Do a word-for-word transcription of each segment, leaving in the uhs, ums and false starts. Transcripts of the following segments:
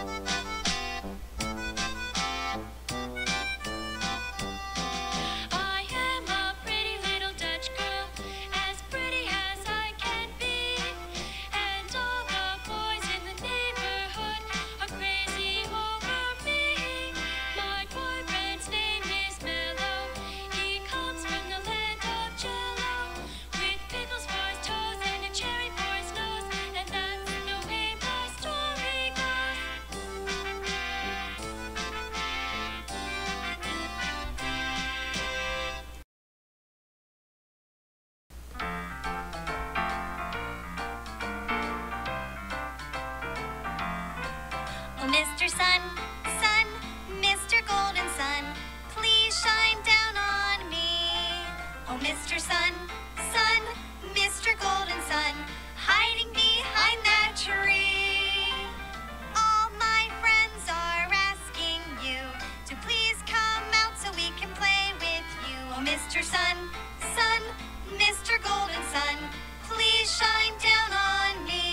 I am a pretty little Dutch girl, as pretty as I can be. And all the boys in the neighborhood are crazy over me. My boyfriend's name is Mello. He comes from the land of Jello, with pickles for his toes and a cherry for his nose. And that's the way my story goes. Oh, Mister Sun, Sun, Mister Golden Sun, please shine down on me. Oh, Mister Sun, Sun, Mister Golden Sun, hiding behind that tree. All my friends are asking you to please come out so we can play with you. Oh, Mister Sun, Sun, Mister Golden Sun, please shine down on me.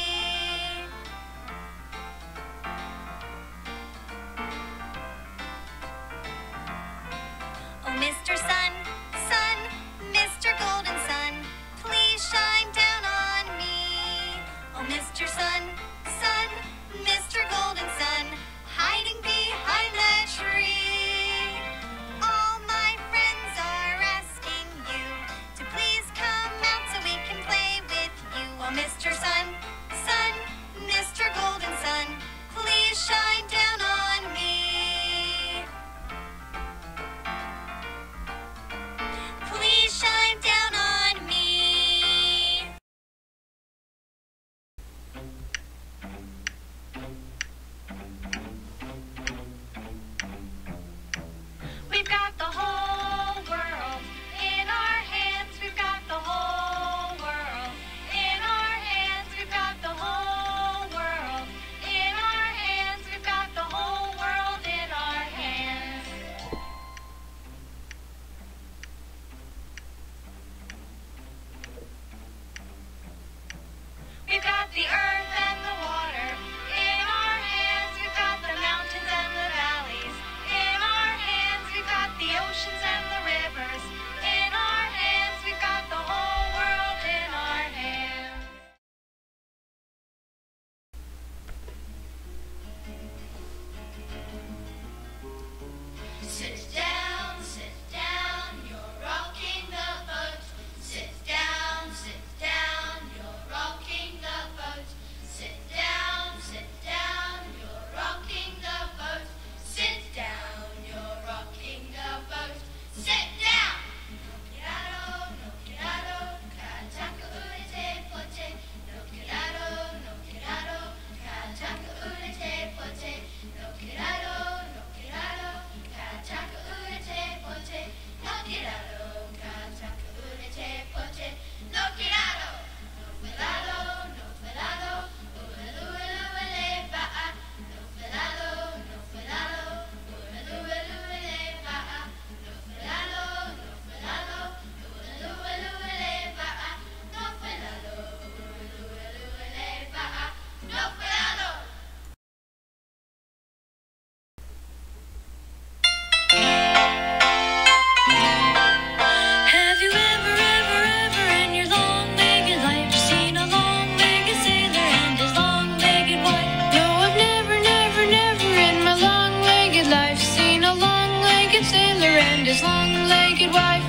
Oh, Mister Sun, Sun, Mister Golden Sun, please shine down on me. Oh, Mister Sun, Sun, Mister Golden Sun, hiding behind that tree. All my friends are asking you to please come out so we can play with you. Oh, Mister Sun, Sun, Mister Golden Sun, please shine down on me. Please shine down on me. We've got the whole world in our hands. We've got the whole world in our hands. We've got the whole world in our hands. We've got the whole world in our hands. We've got the earth and the water in our hands. We've got the mountains and the valleys in our hands. We've got the oceans and the rivers in our hands. We've got the whole world in our hands. Sit down, sit down, you're rocking the boat. Sit down, sit down, you're rocking the boat. Sit down, sit down, you're rocking the boat. Sit down, you're rocking the boat. Sit down! No quiero, no quiero, kataka urete pote. No quiero, no quiero, kataka urete pote. No quiero, no quiero, kataka urete pote. No quiero, kataka urete pote. No quiero, no felado, no felado, uelu elu ele ba'a. No felado, no felado, uelu elu ele ba'a. No felado, no felado, uelu elu ele ba'a. No felado, uelu elu ele ba'a. No felado. Have you ever, ever, ever in your long-legged life seen a long-legged sailor and his long-legged wife? No, I've never, never, never in my long-legged life seen a long-legged sailor and his long-legged wife.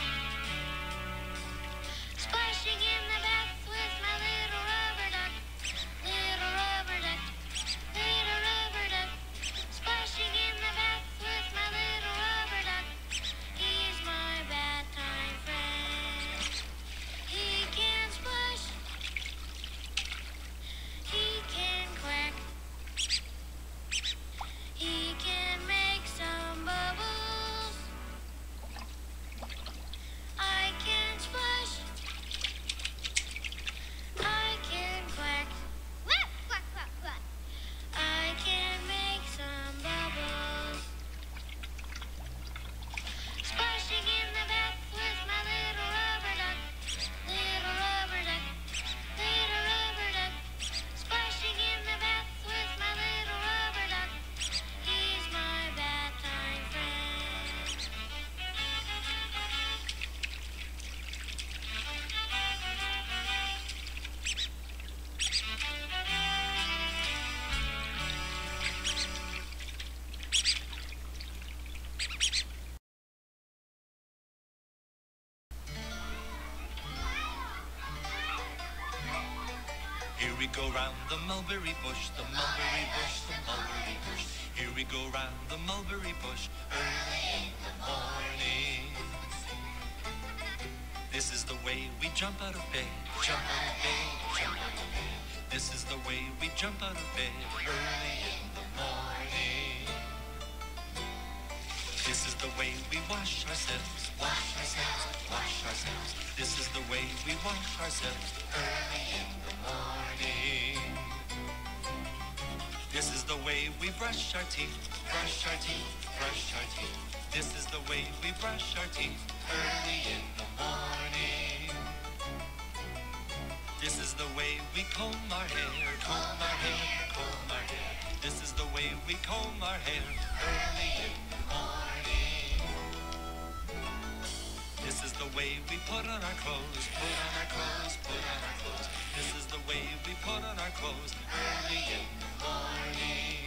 Splashing in the bath with my little rubber duck. Here we go round the mulberry bush, the mulberry bush, the mulberry bush. Here we go round the mulberry bush early in the morning. This is the way we jump out of bed, jump out of bed, jump out of bed. This is the way we jump out of bed early in the morning. This is the way we wash ourselves, wash ourselves, wash ourselves. This is the way we wash ourselves early in the morning. This is the way we brush our teeth, brush our teeth, brush our teeth. This is the way we brush our teeth early in the morning. This is the way we comb our hair, comb our hair, comb our hair. This is the way we comb our hair early in the morning. This is the way we put on our clothes, put on our clothes, put on our clothes. This is the way we put on our clothes early in the morning.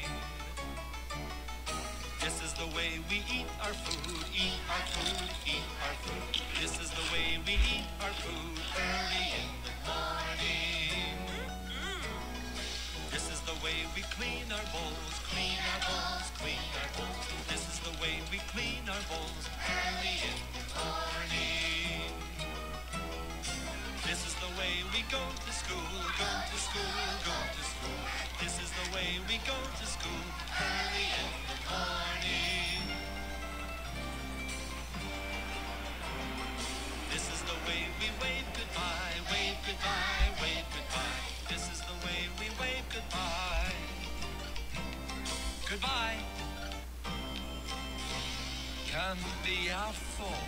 This is the way we eat our food, eat our food, eat our food. This is the way we eat our food early in the morning. This is the way we clean our bowls, clean our bowls, clean our bowls. This is the way we clean our bowls early in the morning. This is the way we go to school, go to school, go to school. This is the way we go to school early in the morning. This is the way we wave goodbye, wave goodbye, wave goodbye. This is the way we wave goodbye. Goodbye. Cambiafo.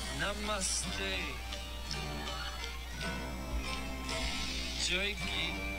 Namaste. Joy